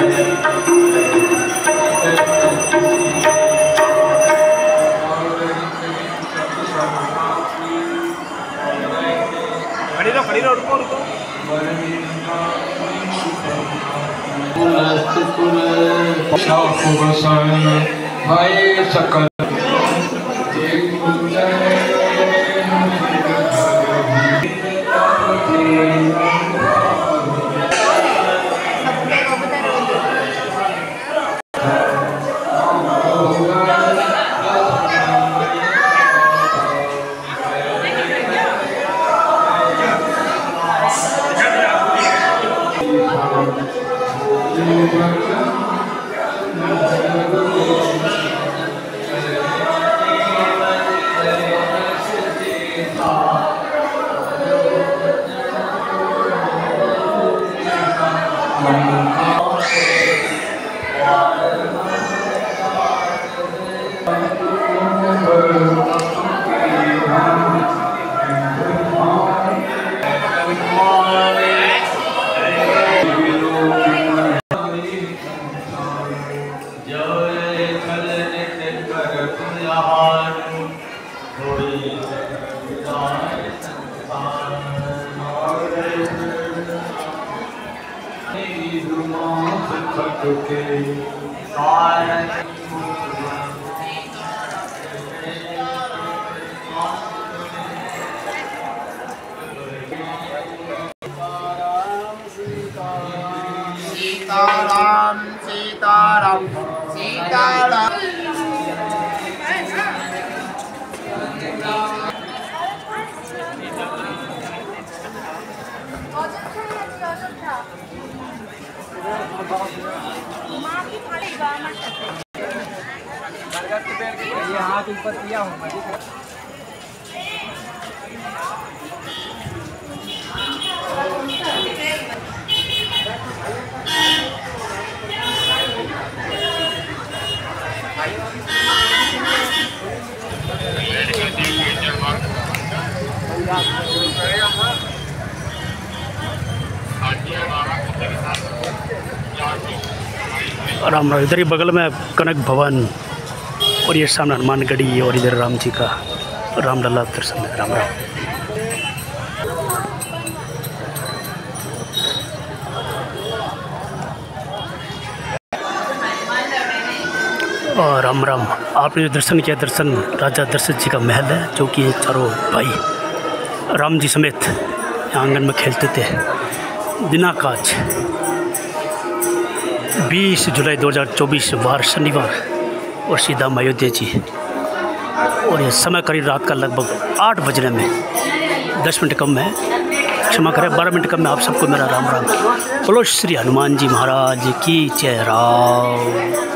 खड़ी रहो रुको रुको। सकल सीताराम सीताराम सीताराम। हाथ ऊपर किया हूँ राम राम। इधर ही बगल में कनक भवन और ये सामने हनुमानगढ़ी और इधर राम जी का रामलला दर्शन है। राम राम। और राम राम। आपने जो दर्शन किया, दर्शन राजा दशरथ जी का महल है, जो कि चारों भाई राम जी समेत आंगन में खेलते थे बिना काज। 20 जुलाई 2024 वार शनिवार और सीधा अयोध्या जी। और ये समय करीब रात का लगभग 8 बजने में 10 मिनट कम है, क्षमा करें 12 मिनट कम में। आप सबको मेरा राम राम। बोलो श्री हनुमान जी महाराज की जय। राम।